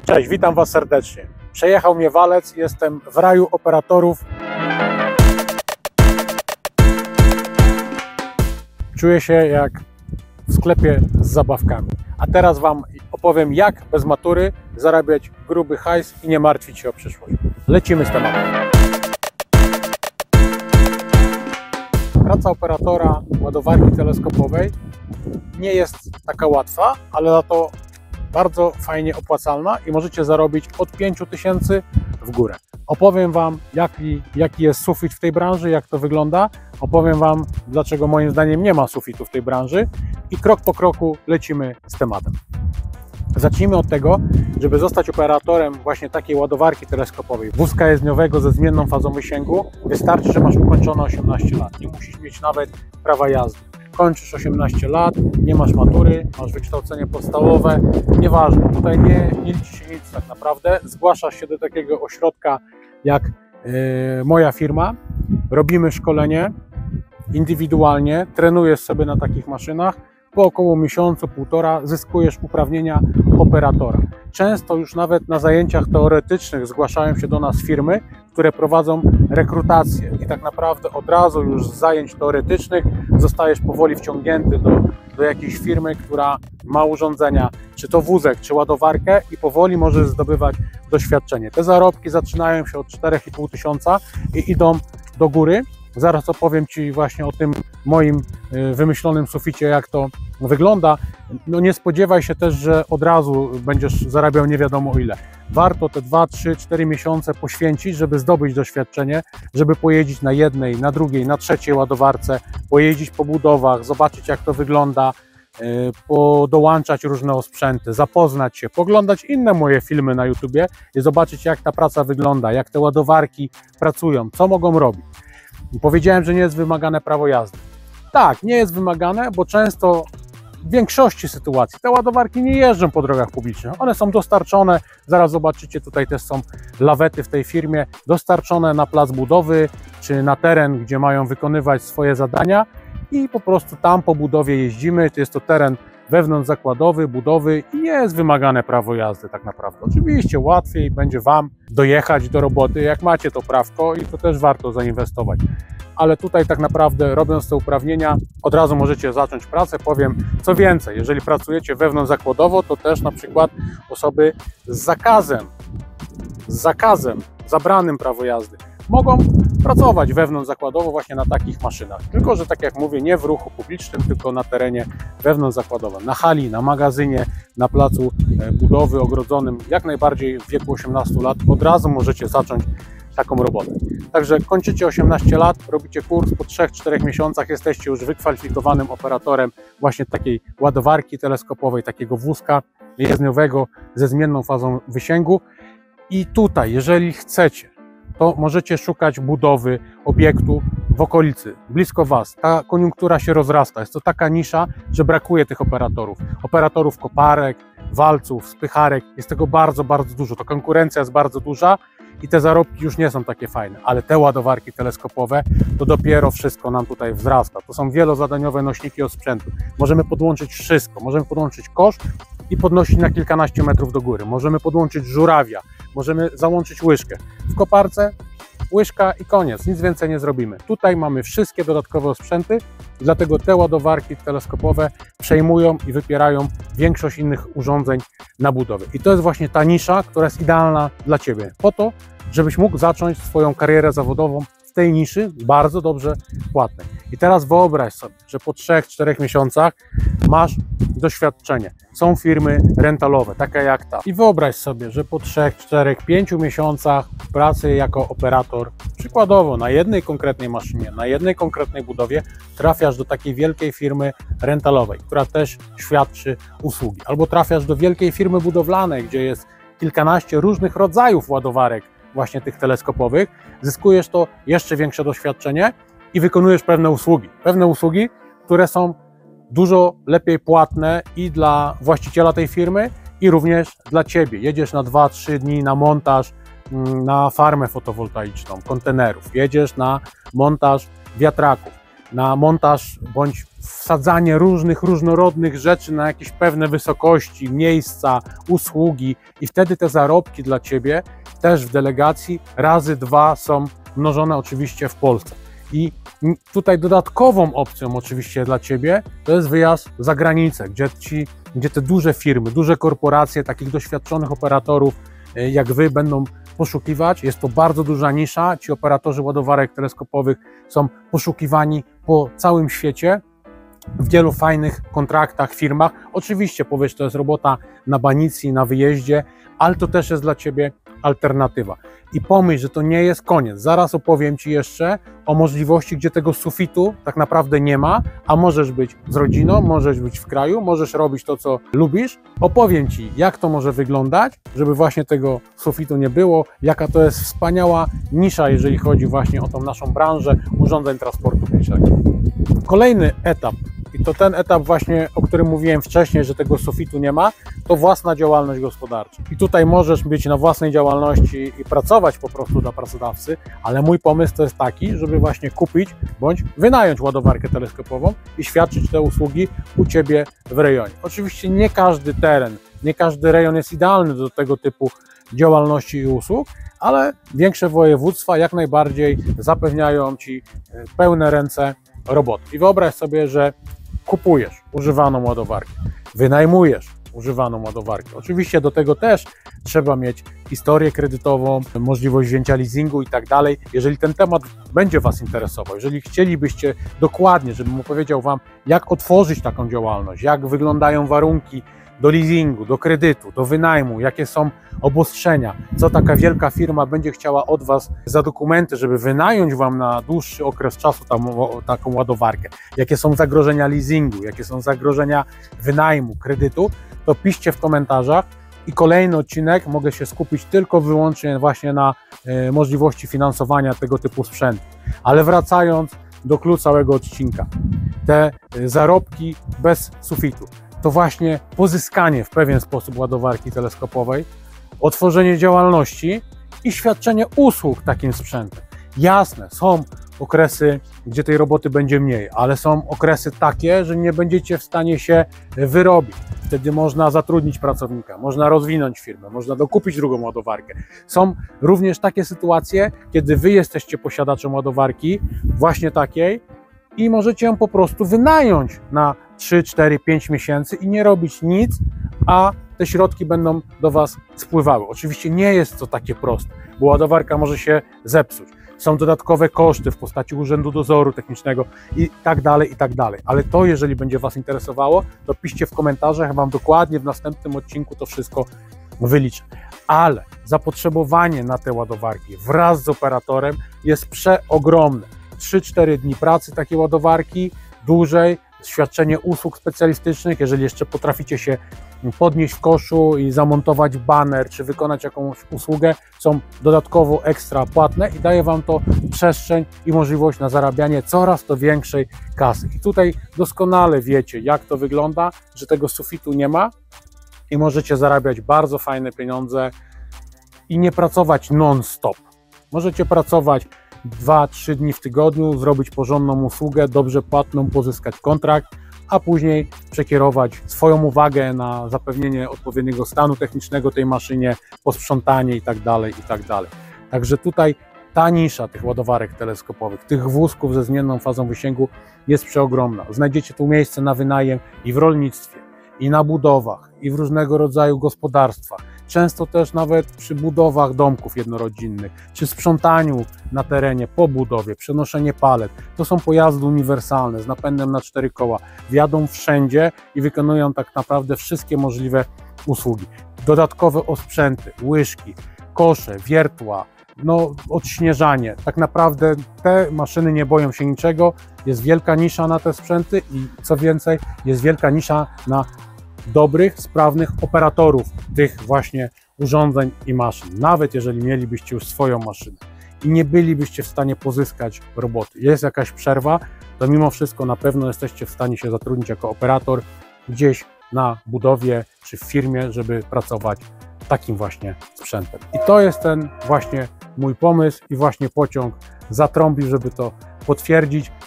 Cześć, witam Was serdecznie. Przejechał mnie walec, jestem w raju operatorów. Czuję się jak w sklepie z zabawkami. A teraz Wam opowiem, jak bez matury zarabiać gruby hajs i nie martwić się o przyszłość. Lecimy z tematem. Praca operatora ładowarki teleskopowej nie jest taka łatwa, ale za to bardzo fajnie opłacalna i możecie zarobić od 5000 w górę. Opowiem Wam, jaki jest sufit w tej branży, jak to wygląda. Opowiem Wam, dlaczego moim zdaniem nie ma sufitu w tej branży i krok po kroku lecimy z tematem. Zacznijmy od tego, żeby zostać operatorem właśnie takiej ładowarki teleskopowej, wózka jezdniowego ze zmienną fazą wysięgu, wystarczy, że masz ukończone 18 lat. Nie musisz mieć nawet prawa jazdy. Kończysz 18 lat, nie masz matury, masz wykształcenie podstawowe, nieważne, tutaj nie liczy się nic tak naprawdę. Zgłaszasz się do takiego ośrodka jak moja firma, robimy szkolenie indywidualnie, trenujesz sobie na takich maszynach, po około miesiącu, półtora zyskujesz uprawnienia operatora. Często już nawet na zajęciach teoretycznych zgłaszają się do nas firmy, które prowadzą rekrutację i tak naprawdę od razu już z zajęć teoretycznych zostajesz powoli wciągnięty do jakiejś firmy, która ma urządzenia, czy to wózek, czy ładowarkę i powoli możesz zdobywać doświadczenie. Te zarobki zaczynają się od 4,5 tysiąca i idą do góry. Zaraz opowiem Ci właśnie o tym moim wymyślonym suficie, jak to wygląda. No nie spodziewaj się też, że od razu będziesz zarabiał nie wiadomo ile. Warto te 2, 3, 4 miesiące poświęcić, żeby zdobyć doświadczenie, żeby pojeździć na jednej, na drugiej, na trzeciej ładowarce, pojeździć po budowach, zobaczyć jak to wygląda, dołączać różne osprzęty, zapoznać się, poglądać inne moje filmy na YouTubie i zobaczyć jak ta praca wygląda, jak te ładowarki pracują, co mogą robić. Powiedziałem, że nie jest wymagane prawo jazdy. Tak, nie jest wymagane, bo często w większości sytuacji te ładowarki nie jeżdżą po drogach publicznych. One są dostarczone, zaraz zobaczycie, tutaj też są lawety w tej firmie, dostarczone na plac budowy czy na teren, gdzie mają wykonywać swoje zadania i po prostu tam po budowie jeździmy. Jest to teren wewnątrzzakładowy, budowy i nie jest wymagane prawo jazdy tak naprawdę. Oczywiście łatwiej będzie Wam dojechać do roboty, jak macie to prawko i to też warto zainwestować. Ale tutaj tak naprawdę robiąc te uprawnienia od razu możecie zacząć pracę. Powiem co więcej, jeżeli pracujecie wewnątrzzakładowo, to też na przykład osoby z zakazem, zabranym prawo jazdy mogą pracować wewnątrzzakładowo właśnie na takich maszynach. Tylko że tak jak mówię, nie w ruchu publicznym, tylko na terenie wewnątrzzakładowym, na hali, na magazynie, na placu budowy ogrodzonym, jak najbardziej w wieku 18 lat od razu możecie zacząć taką robotę. Także kończycie 18 lat, robicie kurs, po 3-4 miesiącach jesteście już wykwalifikowanym operatorem właśnie takiej ładowarki teleskopowej, takiego wózka jezdniowego ze zmienną fazą wysięgu. I tutaj, jeżeli chcecie, to możecie szukać budowy obiektu w okolicy, blisko Was. Ta koniunktura się rozrasta, jest to taka nisza, że brakuje tych operatorów. Operatorów koparek, walców, spycharek, jest tego bardzo, bardzo dużo. To konkurencja jest bardzo duża i te zarobki już nie są takie fajne, ale te ładowarki teleskopowe to dopiero wszystko nam tutaj wzrasta. To są wielozadaniowe nośniki osprzętu. Możemy podłączyć wszystko, możemy podłączyć kosz i podnosić na kilkanaście metrów do góry. Możemy podłączyć żurawia, możemy załączyć łyżkę. W koparce łyżka i koniec, nic więcej nie zrobimy. Tutaj mamy wszystkie dodatkowe osprzęty, dlatego te ładowarki teleskopowe przejmują i wypierają większość innych urządzeń na budowie. I to jest właśnie ta nisza, która jest idealna dla Ciebie, po to, żebyś mógł zacząć swoją karierę zawodową w tej niszy, bardzo dobrze płatnej. I teraz wyobraź sobie, że po 3-4 miesiącach masz doświadczenie. Są firmy rentalowe, takie jak ta. I wyobraź sobie, że po 3, 4, 5 miesiącach pracy jako operator, przykładowo na jednej konkretnej maszynie, na jednej konkretnej budowie, trafiasz do takiej wielkiej firmy rentalowej, która też świadczy usługi. Albo trafiasz do wielkiej firmy budowlanej, gdzie jest kilkanaście różnych rodzajów ładowarek, właśnie tych teleskopowych, zyskujesz to jeszcze większe doświadczenie i wykonujesz pewne usługi, które są dużo lepiej płatne i dla właściciela tej firmy i również dla Ciebie. Jedziesz na 2-3 dni na montaż, na farmę fotowoltaiczną, kontenerów, jedziesz na montaż wiatraków, na montaż bądź wsadzanie różnych, różnorodnych rzeczy na jakieś pewne wysokości, miejsca, usługi i wtedy te zarobki dla Ciebie też w delegacji razy 2 są mnożone oczywiście w Polsce. I tutaj dodatkową opcją oczywiście dla Ciebie to jest wyjazd za granicę, gdzie te duże firmy, duże korporacje, takich doświadczonych operatorów jak Wy będą poszukiwać. Jest to bardzo duża nisza. Ci operatorzy ładowarek teleskopowych są poszukiwani po całym świecie, w wielu fajnych kontraktach, firmach. Oczywiście powiesz, to jest robota na banicji, na wyjeździe, ale to też jest dla Ciebie alternatywa. I pomyśl, że to nie jest koniec. Zaraz opowiem Ci jeszcze o możliwości, gdzie tego sufitu tak naprawdę nie ma, a możesz być z rodziną, możesz być w kraju, możesz robić to, co lubisz. Opowiem Ci, jak to może wyglądać, żeby właśnie tego sufitu nie było, jaka to jest wspaniała nisza, jeżeli chodzi właśnie o tą naszą branżę urządzeń transportu publicznego. Kolejny etap, i to ten etap właśnie, o którym mówiłem wcześniej, że tego sufitu nie ma, to własna działalność gospodarcza. I tutaj możesz być na własnej działalności i pracować po prostu dla pracodawcy, ale mój pomysł to jest taki, żeby właśnie kupić bądź wynająć ładowarkę teleskopową i świadczyć te usługi u Ciebie w rejonie. Oczywiście nie każdy teren, nie każdy rejon jest idealny do tego typu działalności i usług, ale większe województwa jak najbardziej zapewniają Ci pełne ręce roboty. I wyobraź sobie, że kupujesz używaną ładowarkę, wynajmujesz używaną ładowarkę. Oczywiście do tego też trzeba mieć historię kredytową, możliwość wzięcia leasingu i tak dalej. Jeżeli ten temat będzie Was interesował, jeżeli chcielibyście dokładnie, żebym opowiedział Wam, jak otworzyć taką działalność, jak wyglądają warunki do leasingu, do kredytu, do wynajmu, jakie są obostrzenia, co taka wielka firma będzie chciała od Was za dokumenty, żeby wynająć Wam na dłuższy okres czasu taką ładowarkę, jakie są zagrożenia leasingu, jakie są zagrożenia wynajmu, kredytu, to piszcie w komentarzach i kolejny odcinek mogę się skupić tylko wyłącznie właśnie na możliwości finansowania tego typu sprzętu. Ale wracając do clou całego odcinka, te zarobki bez sufitu, to właśnie pozyskanie w pewien sposób ładowarki teleskopowej, otworzenie działalności i świadczenie usług takim sprzętem. Jasne, są okresy, gdzie tej roboty będzie mniej, ale są okresy takie, że nie będziecie w stanie się wyrobić. Wtedy można zatrudnić pracownika, można rozwinąć firmę, można dokupić drugą ładowarkę. Są również takie sytuacje, kiedy Wy jesteście posiadaczem ładowarki właśnie takiej i możecie ją po prostu wynająć na 3, 4, 5 miesięcy i nie robić nic, a te środki będą do Was spływały. Oczywiście nie jest to takie proste, bo ładowarka może się zepsuć. Są dodatkowe koszty w postaci Urzędu Dozoru Technicznego i tak dalej, i tak dalej. Ale to, jeżeli będzie Was interesowało, to piszcie w komentarzach, Wam dokładnie w następnym odcinku to wszystko wyliczę. Ale zapotrzebowanie na te ładowarki wraz z operatorem jest przeogromne. 3-4 dni pracy takiej ładowarki, dłużej, świadczenie usług specjalistycznych, jeżeli jeszcze potraficie się podnieść w koszu i zamontować baner, czy wykonać jakąś usługę, są dodatkowo ekstra płatne i daje Wam to przestrzeń i możliwość na zarabianie coraz to większej kasy. I tutaj doskonale wiecie, jak to wygląda, że tego sufitu nie ma i możecie zarabiać bardzo fajne pieniądze i nie pracować non-stop. Możecie pracować 2-3 dni w tygodniu, zrobić porządną usługę, dobrze płatną, pozyskać kontrakt, a później przekierować swoją uwagę na zapewnienie odpowiedniego stanu technicznego tej maszynie, posprzątanie itd. Także tutaj ta nisza tych ładowarek teleskopowych, tych wózków ze zmienną fazą wysięgu jest przeogromna. Znajdziecie tu miejsce na wynajem i w rolnictwie, i na budowach, i w różnego rodzaju gospodarstwach. Często też nawet przy budowach domków jednorodzinnych, czy sprzątaniu na terenie po budowie, przenoszenie palet. To są pojazdy uniwersalne z napędem na 4 koła. Wjadą wszędzie i wykonują tak naprawdę wszystkie możliwe usługi. Dodatkowe osprzęty, łyżki, kosze, wiertła, odśnieżanie. Tak naprawdę te maszyny nie boją się niczego. Jest wielka nisza na te sprzęty i co więcej, jest wielka nisza na dobrych, sprawnych operatorów tych właśnie urządzeń i maszyn. Nawet jeżeli mielibyście już swoją maszynę i nie bylibyście w stanie pozyskać roboty, jest jakaś przerwa, to mimo wszystko na pewno jesteście w stanie się zatrudnić jako operator gdzieś na budowie czy w firmie, żeby pracować takim właśnie sprzętem. I to jest ten właśnie mój pomysł i właśnie pociąg zatrąbił, żeby to potwierdzić.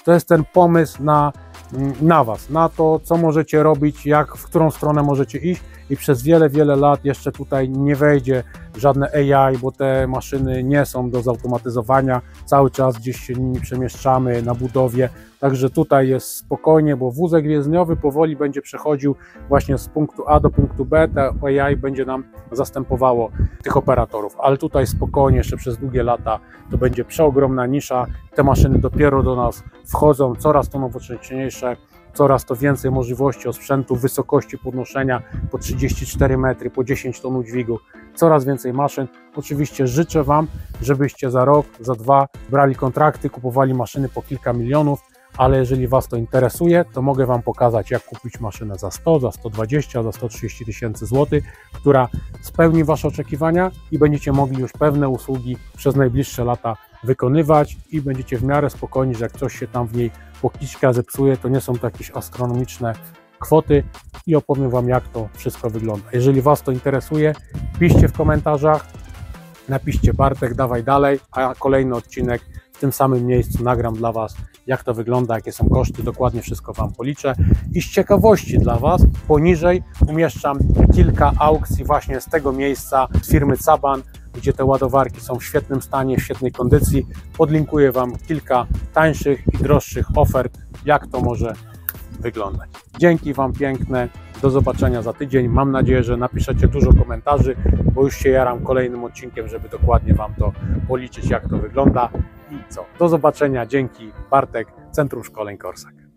to jest ten pomysł na Was, na to, co możecie robić, w którą stronę możecie iść i przez wiele, wiele lat jeszcze tutaj nie wejdzie żadne AI, bo te maszyny nie są do zautomatyzowania, cały czas gdzieś się nimi przemieszczamy na budowie, także tutaj jest spokojnie, bo wózek więźniowy powoli będzie przechodził właśnie z punktu A do punktu B, te AI będzie nam zastępowało tych operatorów, ale tutaj spokojnie, jeszcze przez długie lata to będzie przeogromna nisza, te maszyny dopiero do nas wchodzą, coraz to nowocześniejsze, coraz to więcej możliwości osprzętu, wysokości podnoszenia po 34 metry, po 10 ton udźwigu, coraz więcej maszyn. Oczywiście życzę Wam, żebyście za rok, za dwa brali kontrakty, kupowali maszyny po kilka milionów, ale jeżeli Was to interesuje, to mogę Wam pokazać, jak kupić maszynę za 100, za 120, za 130 tysięcy złotych, która spełni Wasze oczekiwania i będziecie mogli już pewne usługi przez najbliższe lata wykonywać i będziecie w miarę spokojni, że jak coś się tam w niej pokiśka, zepsuje, to nie są to jakieś astronomiczne kwoty i opowiem Wam, jak to wszystko wygląda. Jeżeli Was to interesuje, piszcie w komentarzach, napiszcie Bartek, dawaj dalej, a kolejny odcinek w tym samym miejscu nagram dla Was, jak to wygląda, jakie są koszty, dokładnie wszystko Wam policzę. I z ciekawości dla Was poniżej umieszczam kilka aukcji właśnie z tego miejsca, z firmy Saban, gdzie te ładowarki są w świetnym stanie, w świetnej kondycji. Podlinkuję Wam kilka tańszych i droższych ofert, jak to może wyglądać. Dzięki Wam piękne, do zobaczenia za tydzień. Mam nadzieję, że napiszecie dużo komentarzy, bo już się jaram kolejnym odcinkiem, żeby dokładnie Wam to policzyć, jak to wygląda. I co? Do zobaczenia. Dzięki. Bartek, Centrum Szkoleń Korsak.